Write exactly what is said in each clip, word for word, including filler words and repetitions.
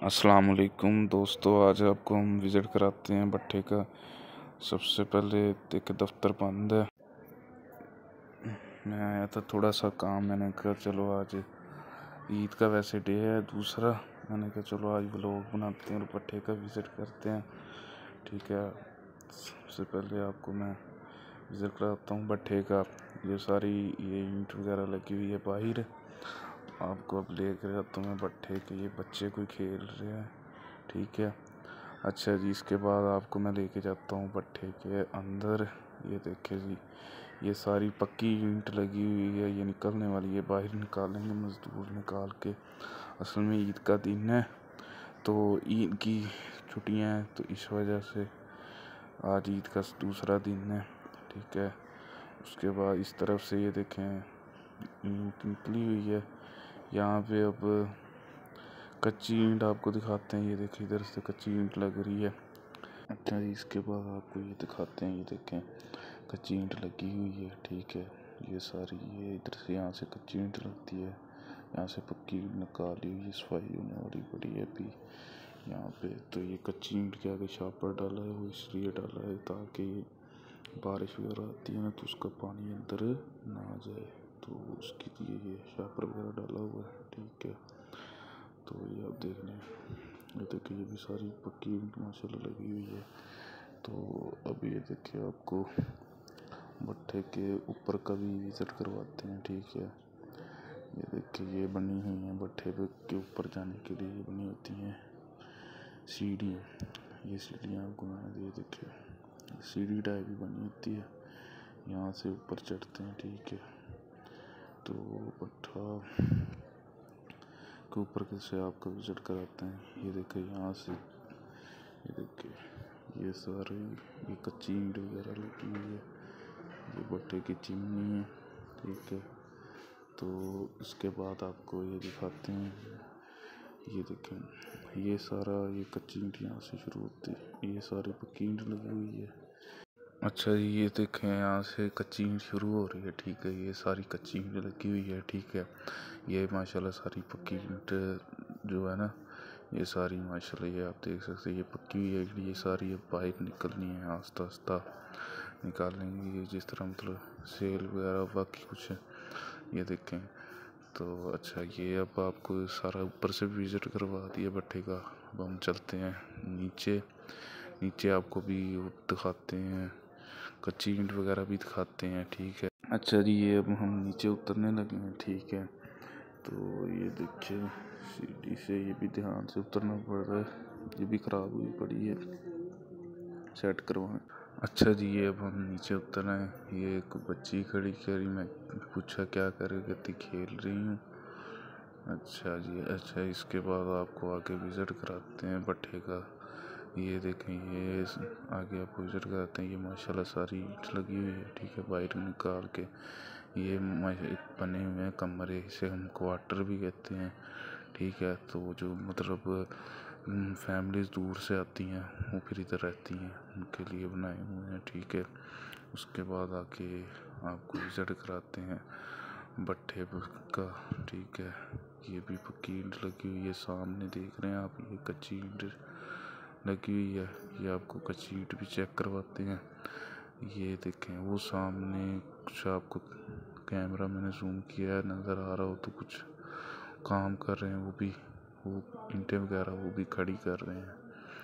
अस्सलाम वालेकुम दोस्तों, आज आपको हम विज़िट कराते हैं भट्टे का। सबसे पहले देखिए दफ्तर बंद है। मैं आया था थोड़ा सा काम, मैंने कहा चलो आज ईद का वैसे डे है दूसरा, मैंने कहा चलो आज व्लॉग बनाते हैं और भट्टे का विज़िट करते हैं। ठीक है, सबसे पहले आपको मैं विज़िट कराता हूँ भट्टे का। ये सारी ये ईंट वगैरह लगी हुई है बाहर। आपको अब ले कर जाता हूँ मैं भट्टे के। ये बच्चे कोई खेल रहे हैं, ठीक है। अच्छा जी, इसके बाद आपको मैं लेके जाता हूँ भट्टे के अंदर। ये देखिए जी, ये सारी पक्की ईंट लगी हुई है, ये निकलने वाली है, बाहर निकालेंगे मज़दूर निकाल के। असल में ईद का दिन है तो ईद की छुट्टियाँ हैं, तो इस वजह से आज ईद का दूसरा दिन है, ठीक है। उसके बाद इस तरफ से ये देखें ईंट निकली हुई है। यहाँ पे अब कच्ची ईंट आपको दिखाते हैं। ये देखिए इधर से कच्ची ईंट लग रही है। अच्छा जी, इसके बाद आपको ये दिखाते हैं। ये देखें कच्ची ईंट लगी हुई है, ठीक है। ये सारी ये इधर से यहाँ से कच्ची ईंट लगती है, यहाँ से पक्की ईंट निकाली हुई है, सफाई होने वाली पड़ी है अभी यहाँ पे। तो ये कच्ची ईंट के आगे शापर डाला है, वो इसलिए डाला है ताकि बारिश वगैरह आती है ना तो उसका पानी अंदर ना आ जाए, तो उसके लिए ये शापर वगैरह डाला हुआ है, ठीक है। तो ये आप देख लें, ये देखिए ये भी सारी पक्की ईंट माशाल्लाह लगी हुई है। तो अभी ये देखिए आपको भट्टे के ऊपर का भी विज़िट करवाते हैं, ठीक है। ये देखिए ये बनी हुई है भट्टे के ऊपर जाने के लिए, ये बनी होती हैं सीढ़ियाँ। ये सीढ़ियाँ आपको मैंने ये देखिए सीढ़ी टाइप भी बनी होती है, यहाँ से ऊपर चढ़ते हैं, ठीक है। तो भट्टा के ऊपर कैसे आपको विज़िट कराते हैं। ये देखिए यहाँ से, ये देखिए ये सारी ये कच्ची ईंट वगैरह लगी हुई है, ये भट्टे की चिमनी है, ठीक है। तो इसके बाद आपको ये दिखाते हैं। ये देखें ये सारा ये कच्ची ईंट यहाँ से शुरू होती है, ये सारी पक्की ईंट लगी हुई है। अच्छा जी, ये देखें यहाँ से कच्ची ईंट शुरू हो रही है, ठीक है। ये सारी कच्ची ईंट लगी हुई है, ठीक है। ये माशाल्लाह सारी पक्की ईंट जो है ना, ये सारी माशाल्लाह ये आप देख सकते हैं, ये पक्की हुई है। ये सारी अब बाहर निकलनी है, आस्ता आस्ता निकालेंगे ये, जिस तरह मतलब सेल वगैरह बाकी कुछ है। ये देखें तो अच्छा, ये अब आपको सारा ऊपर से विज़िट करवा दिया भट्टे का। अब हम चलते हैं नीचे। नीचे आपको भी दिखाते हैं, कच्ची ईंट वगैरह भी दिखाते हैं, ठीक है। अच्छा जी, ये अब हम नीचे उतरने लगे हैं, ठीक है। तो ये देखिए सीढ़ी से ये भी ध्यान से उतरना पड़ रहा है, ये भी ख़राब हुई पड़ी है, सेट करवाएं। अच्छा जी, ये अब हम नीचे उतर रहे हैं। ये एक बच्ची खड़ी करी, मैं पूछा क्या कर रही, कहती खेल रही हूँ। अच्छा जी, अच्छा इसके बाद आपको आगे विज़िट कराते हैं भट्टे का। ये देखें ये आगे आपको विज़िट कराते हैं। ये माशाल्लाह सारी ईंट लगी हुई है, ठीक है, बाहर निकाल के। ये बने हुए हैं कमरे, इसे हम क्वार्टर भी कहते हैं, ठीक है। तो जो मतलब फैमिलीज़ दूर से आती हैं वो फिर इधर रहती हैं, उनके लिए बनाए हुए हैं, ठीक है। उसके बाद आके आपको विज़िट कराते हैं भट्टे का, ठीक है। ये भी पक्की ईंट लगी हुई है, सामने देख रहे हैं आप, ये कच्ची ईंट लगी हुई है। ये आपको कच्ची ईंट भी चेक करवाते हैं। ये देखें वो सामने कुछ आपको कैमरा मैंने जूम किया है, नज़र आ रहा हो तो कुछ काम कर रहे हैं, वो भी वो ईंटें वगैरह वो भी खड़ी कर रहे हैं।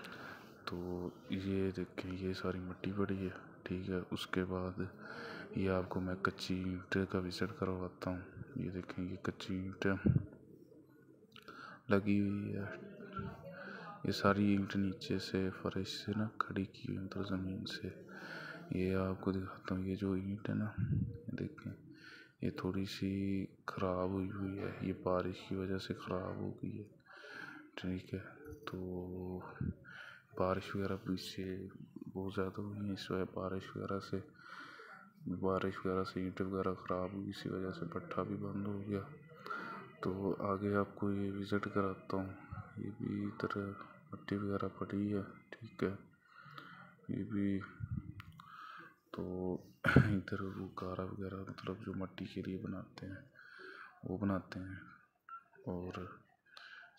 तो ये देखें ये सारी मिट्टी पड़ी है, ठीक है। उसके बाद ये आपको मैं कच्ची ईंट का विज़िट करवाता हूँ। ये देखें ये कच्ची ईंट लगी हुई है, ये सारी ईंट नीचे से फर्श से ना खड़ी की हुई, मतलब ज़मीन से। ये आपको दिखाता हूँ, ये जो ईंट है ना, देखें ये थोड़ी सी ख़राब हुई हुई है, ये बारिश की वजह से ख़राब हो गई है, ठीक है। तो बारिश वगैरह पीछे बहुत ज़्यादा हुई है, इस वजह बारिश वगैरह से बारिश वगैरह से ईंट वगैरह ख़राब हुई, इसी वजह से भट्टा भी बंद हो गया। तो आगे आपको ये विज़िट कराता हूँ। ये भी इधर मिट्टी वगैरह पड़ी है, ठीक है। ये भी तो इधर वो गारा वगैरह मतलब जो मिट्टी के लिए बनाते हैं वो बनाते हैं। और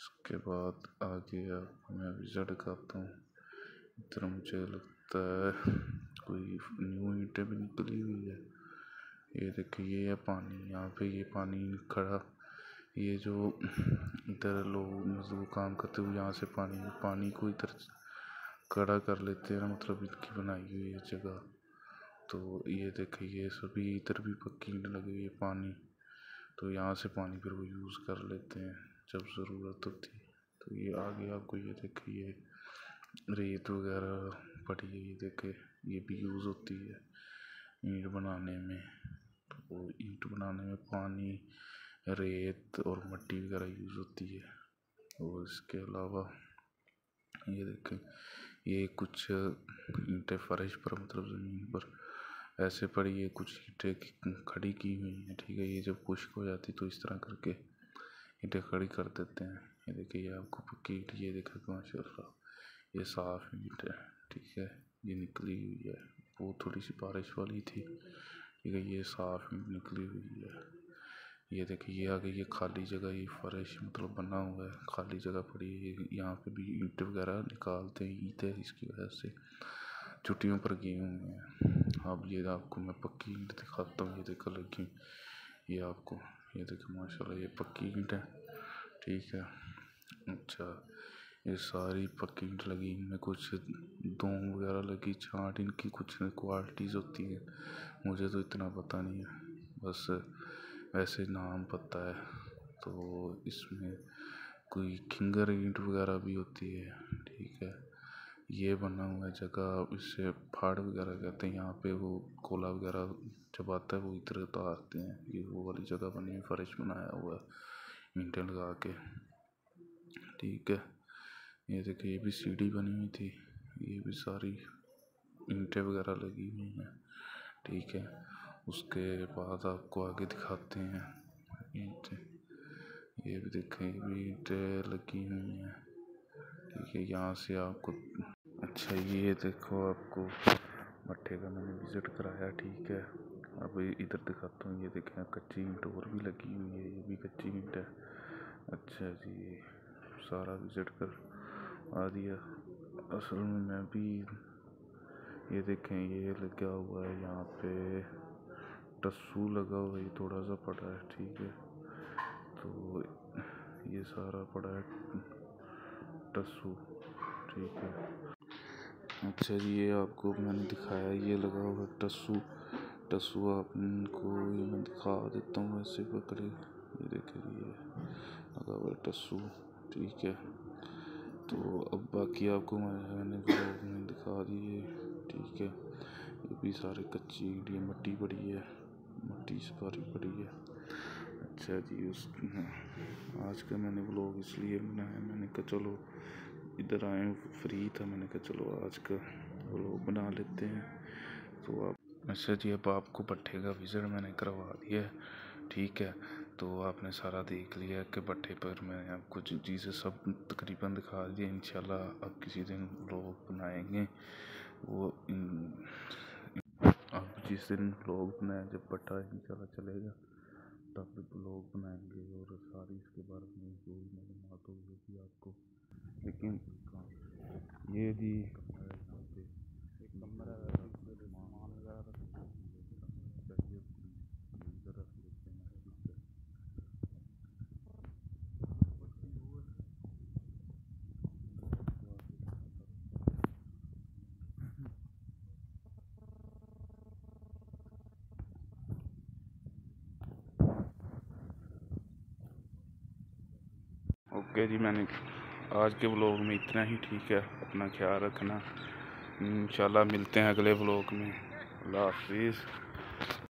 उसके बाद आगे आपको मैं विजिट करता हूँ। इधर मुझे लगता है कोई न्यू ईंटें भी निकली हुई है। ये देखिए ये है पानी, यहाँ पे ये पानी खड़ा, ये जो इधर लोग मजदूर काम करते हुए यहाँ से पानी पानी को इधर खड़ा कर लेते हैं, मतलब इनकी बनाई हुई है जगह। तो ये देखिए ये सभी इधर भी पक्की ईंट लगी हुई है पानी, तो यहाँ से पानी फिर वो यूज़ कर लेते हैं जब ज़रूरत होती है। तो ये आगे आपको ये देखिए ये रेत वगैरह पड़ी है, ये देखे ये भी यूज़ होती है ईंट बनाने में। तो ईंट बनाने में पानी, रेत और मिट्टी वगैरह यूज़ होती है। और इसके अलावा ये देखें ये कुछ ईंटें फर्श पर, मतलब ज़मीन पर ऐसे पड़ी है, कुछ ईंटें खड़ी की हुई हैं। ठीक है, ये जब खुश्क हो जाती तो इस तरह करके ईंटें खड़ी कर देते हैं। ये देखिए ये आपको पक्की ईंट, ये देखा माशाल्लाह ये साफ ईंट है। ठीक है, ये निकली हुई है, वो थोड़ी सी बारिश वाली थी। ठीक है, ये साफ ईंट निकली हुई है। ये देखिए ये आगे ये खाली जगह, ये फर्श मतलब बना हुआ है, खाली जगह पड़ी है। यहाँ पे भी ईंट वगैरह निकालते हैं, ईंट है इसकी वजह से छुट्टियों पर गए हुए हैं। अब ये आपको मैं पक्की ईंट दिखाता हूँ। ये देखो लगी, ये आपको ये देखो माशाल्लाह ये पक्की ईंट है। ठीक है, अच्छा ये सारी पक्की ईंट लगी, इनमें कुछ दोम वगैरह लगी, छाट इनकी कुछ क्वालिटीज़ होती है, मुझे तो इतना पता नहीं है, बस वैसे नाम पता है। तो इसमें कोई खिंगर ईंट वगैरह भी होती है। ठीक है, ये बना हुआ है जगह, इससे फाड़ वगैरह कहते हैं। यहाँ पे वो कोला वगैरह जब आता है वो इधर उतारते हैं। ये वो वाली जगह बनी हुई, फर्श बनाया हुआ है ईंटें लगा के। ठीक है, ये देखिए ये भी सीढ़ी बनी हुई थी, ये भी सारी ईंटें वगैरह लगी हुई हैं। ठीक है, उसके बाद आपको आगे दिखाते हैं ईंटें, ये भी देखें ये भी ईंटें लगी हुई हैं। ठीक है, यहाँ से आपको अच्छा ये देखो आपको मट्ठे का मैंने विज़िट कराया। ठीक है, अब इधर दिखाता हूँ, ये देखें कच्ची ईंट और भी लगी हुई है, ये भी कच्ची ईंट है। अच्छा जी, सारा विज़िट कर आ दिया। असल में मैं भी ये देखें ये लगा हुआ है, यहाँ पे टस्सू लगा हुआ है, थोड़ा सा पड़ा है। ठीक है, तो ये सारा पड़ा है टस्सू। ठीक है, अच्छा जी ये आपको मैंने दिखाया, ये लगा हुआ टस्सू। टस्सू आपको ये मैं दिखा देता हूँ ऐसे पकड़े, ये देखिए ये लगा हुआ टस्सू। ठीक है, तो अब बाकी आपको मैंने ब्लॉग में दिखा दिए। ठीक है, ये भी सारे कच्ची ईंट, ये मिट्टी पड़ी है, मिट्टी सारी पड़ी है। अच्छा जी, उस आज का मैंने ब्लॉग इसलिए बनाया, मैंने कहा चलो इधर आए फ्री था, मैंने कहा चलो आज का व्लॉग बना लेते हैं। तो आप अच्छा जी अब आपको भट्ठे का विज़िट मैंने करवा दिया है। ठीक है, तो आपने सारा देख लिया कि भट्ठे पर मैं आपको चीज़ें सब तकरीबन दिखा दिया। इंशाल्लाह अब किसी दिन व्लॉग बनाएंगे, वो अब जिस दिन व्लॉग बनाए जब भट्ठा इंशाल्लाह चलेगा तब व्लॉग बनाएंगे, और सारी इसके बारे में जो भी मालूमात होगी आपको। लेकिन ये जी यहाँ पे एक कमरा ओके जी, मैंने आज के व्लॉग में इतना ही। ठीक है, अपना ख्याल रखना, इंशाल्लाह मिलते हैं अगले व्लॉग में। अल्लाह हाफिज़।